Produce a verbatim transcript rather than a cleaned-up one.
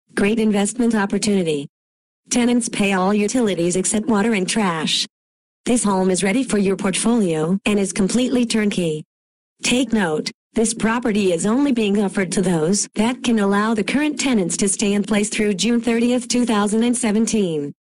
Great investment opportunity. Tenants pay all utilities except water and trash. This home is ready for your portfolio and is completely turnkey. Take note, this property is only being offered to those that can allow the current tenants to stay in place through June thirtieth, two thousand seventeen.